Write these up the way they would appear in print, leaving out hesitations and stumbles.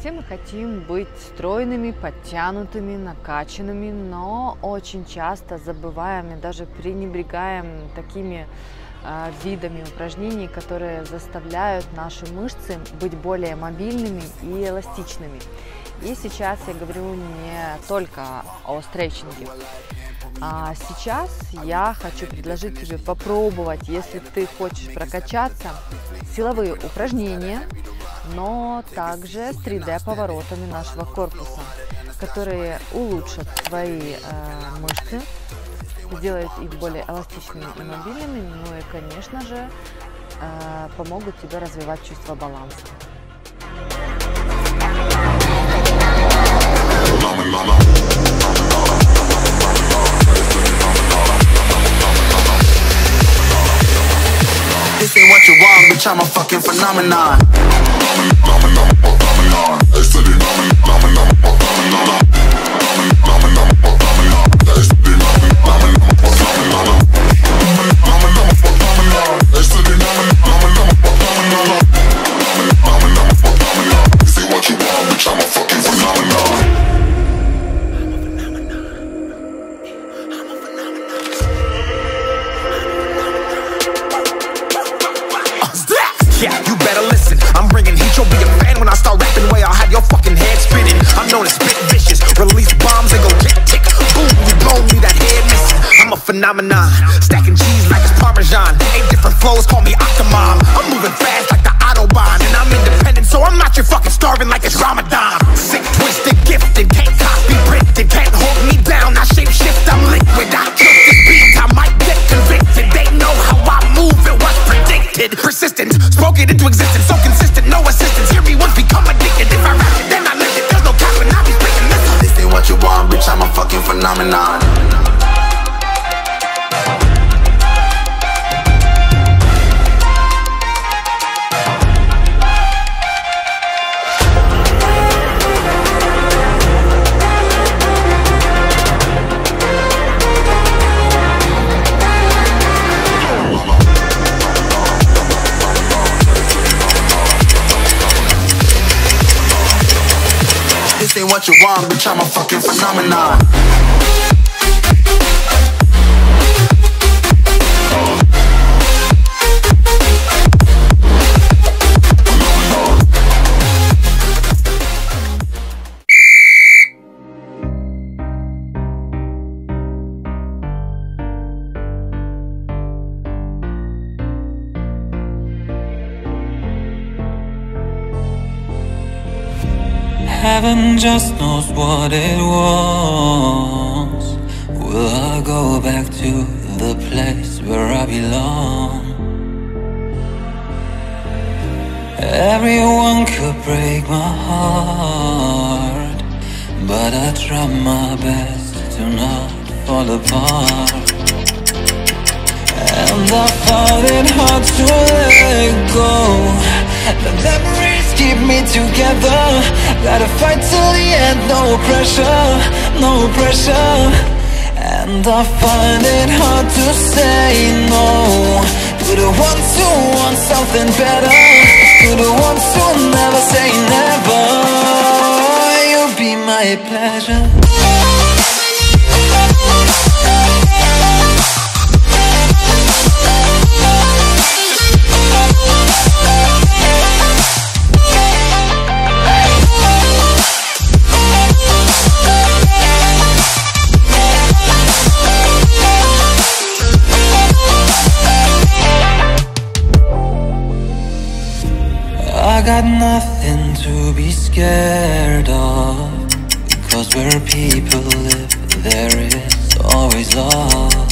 Все мы хотим быть стройными, подтянутыми, накачанными, но очень часто забываем и даже пренебрегаем такими видами упражнений, которые заставляют наши мышцы быть более мобильными и эластичными. И сейчас я говорю не только о стретчинге. Сейчас я хочу предложить тебе попробовать, если ты хочешь прокачаться, силовые упражнения, но также с 3D-поворотами нашего корпуса, которые улучшат твои мышцы, сделают их более эластичными и мобильными, ну и, конечно же, помогут тебе развивать чувство баланса. This ain't what you want, bitch, I'm a fucking phenomenon. Yeah, you better listen. I'm bringing heat. You'll be a fan when I start rapping. Way I'll have your fucking head spinning. I'm known as spit vicious. Release bombs and go tick tick. Boom, you blow me that head missing. I'm a phenomenon. Stacking cheese like it's Parmesan. 8 different flows, call me Octomom. I'm moving fast like the Autobahn, and I'm independent, so I'm not your fucking starving like it's Ramadan. Sick, twisted, gifted, can't copy, printed, can't hold me down. I shape shift, I'm liquid. I took this beat, I might get convicted. They know how I move, it was predicted. Persistent, spoke it into existence, so consistent, no assistance. Hear me once, become addicted. If I rap it, then I live it. There's no cap when I be speaking this. This ain't what you want, bitch, I'm a fucking phenomenon. This ain't what you want, bitch, I'm a fucking phenomenon. Heaven just knows what it wants. Will I go back to the place where I belong? Everyone could break my heart, but I try my best to not fall apart. And I found it hard to let go. The memories keep me together. Gotta fight till the end, no pressure, no pressure. And I find it hard to say no to the ones who want something better, to the ones who never say never. You'll be my pleasure. I got nothing to be scared of, because where people live, there is always love.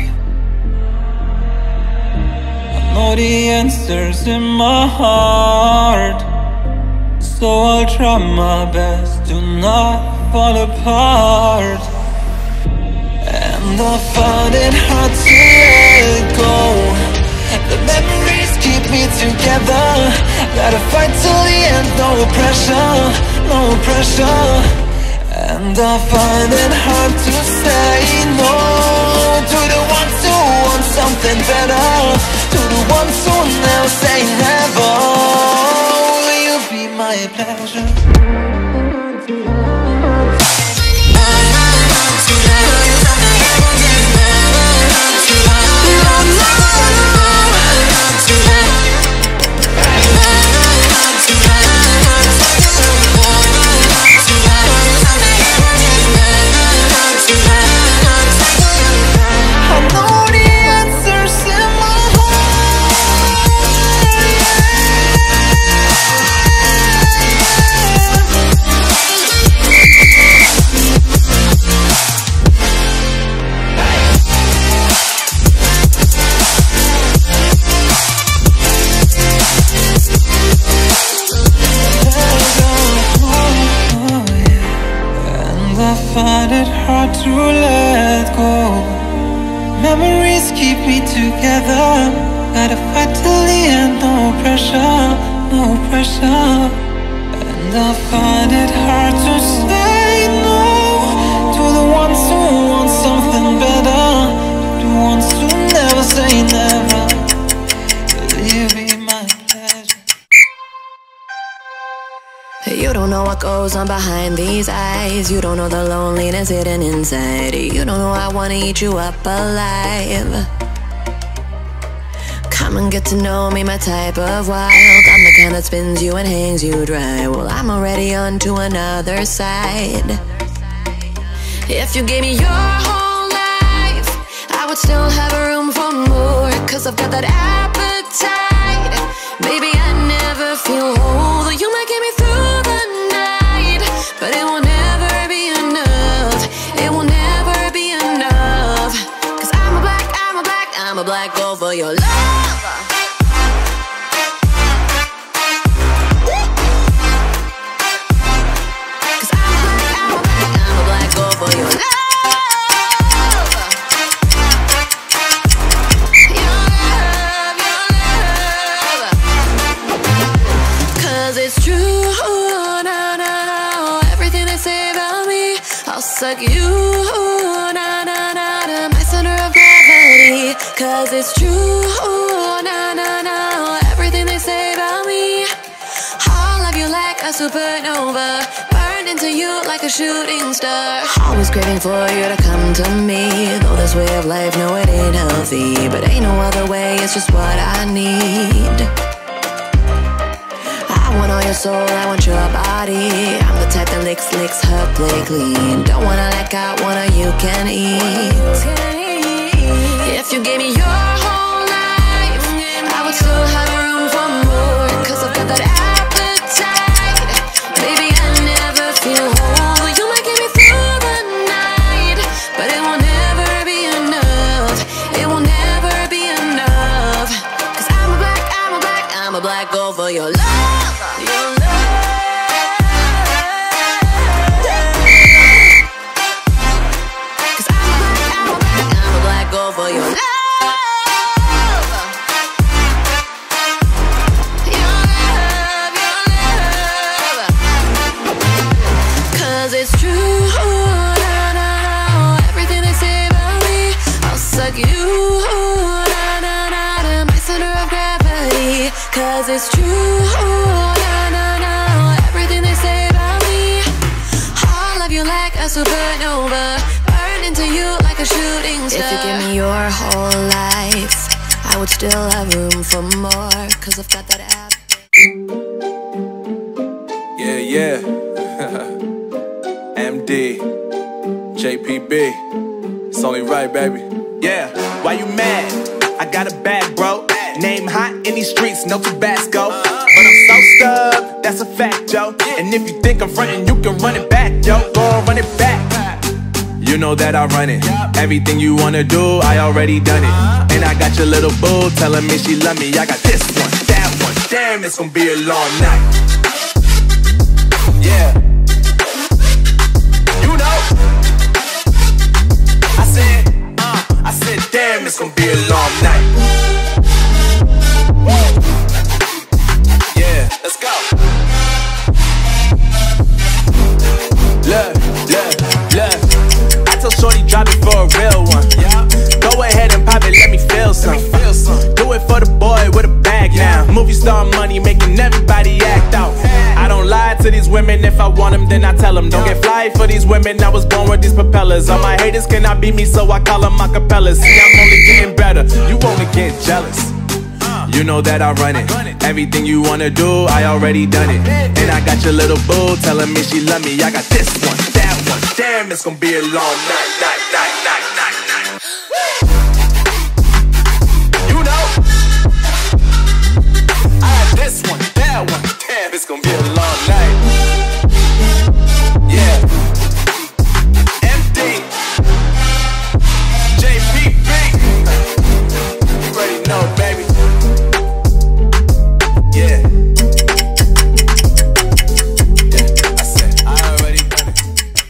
I know the answers in my heart, so I'll try my best to not fall apart. And I found it hard to let go. The memories keep me together. Gotta fight till the end, no pressure, no pressure. And I find it hard to say no to the ones who want something better, to the ones who never say never. Will you be my my pleasure. Find it hard to let go. Memories keep me together. Gotta fight till the end, no pressure, no pressure. And I find it hard to say no to the ones who want something better, to the ones who never say never. Will you be my pleasure? You don't know what goes on behind these eyes. You don't know the loneliness hidden inside. You don't know I wanna eat you up alive. Come and get to know me, my type of wild. I'm the kind that spins you and hangs you dry. Well, I'm already on to another side. If you gave me your whole life, I would still have room for more. Cause I've got that appetite. Baby, I never feel whole. Though you might get me through the night, but it will never be enough. It will never be enough. Cause I'm a black girl for your love. Cause I'm a black girl for your love. It's true, no, no, no. Everything they say about me, I'll suck you, no, no, no, to my center of gravity. Cause it's true, no, no, no. Everything they say about me, I'll love you like a supernova, burned into you like a shooting star. Always craving for you to come to me. Though this way of life, no, it ain't healthy, but ain't no other way, it's just what I need. I want all your soul, I want your body. I'm the type that licks her play clean. Don't wanna let go, wanna you can eat. If you gave me your whole life, I would still have room for more. Cause I've got that appetite. Baby, I never feel whole. You might get me through the night, but it will never be enough. It will never be enough. Cause I'm a black girl for your love. For your love, your love. Cause it's true, no, no, no. Everything they say about me, I'll suck you, no, no, no, to my center of gravity. Cause it's true, no, no, no. Everything they say about me, I'll love you like a supernova, into you like a shooting star. If you give me your whole life, I would still have room for more. Cause I've got that app. Yeah, yeah. MD, JPB. It's only right, baby. Yeah, why you mad? I got a bag, bro. Name hot in these streets, no Tabasco. But I'm so stubbed, that's a fact, yo. And if you think I'm frontin', you can run it back, yo. Go on, run it back. You know that I run it. Everything you wanna do, I already done it. And I got your little boo telling me she love me. I got this one, that one. Damn, it's gonna be a long night. Yeah. You know. I said, damn, it's gonna be a long night. Yeah, let's go. Look. I told shorty drop it for a real one. Go ahead and pop it, let me feel some. Do it for the boy with a bag now. Movie star money making everybody act out. women. If I want them, then I tell them. Don't get fly for these women, I was born with these propellers. All my haters cannot beat me, so I call them acapellas. See, I'm only getting better, you only get jealous. You know that I run it. Everything you wanna do, I already done it. And I got your little boo telling me she love me. I got this one, that one. Damn, it's gonna be a long night, night, night, night, night, night. You know, I got this one, that one. Damn, it's gonna be a long night. Yeah. MD, JPB. You already know, baby. Yeah. Yeah, I said I already done it.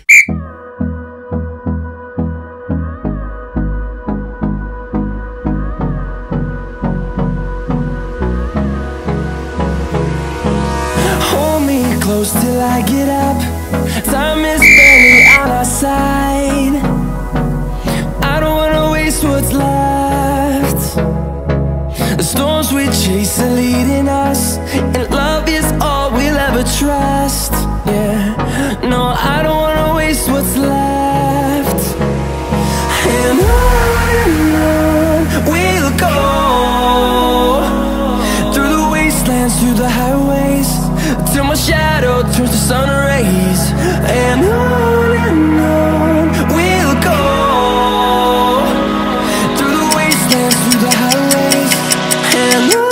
Hold me close till I get up. Time is barely on our side. I don't wanna waste what's left. The storms we chase are leading us, and love is all we'll ever trust. Yeah, no, I don't wanna waste what's left. And on we'll go, through the wastelands, through the highways, till my shadow turns to sun rays. And on we'll go, through the wastelands, through the highways, and on we'll go.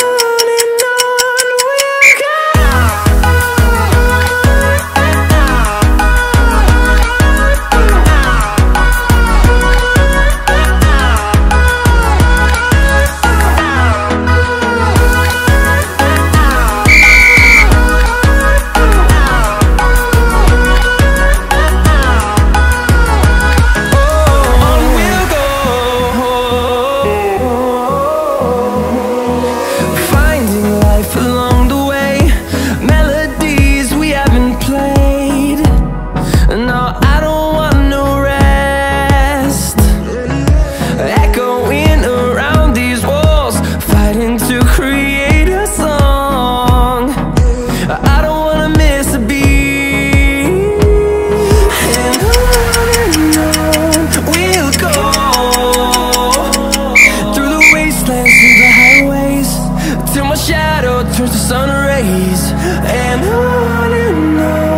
Till my shadow turns to sun rays. And on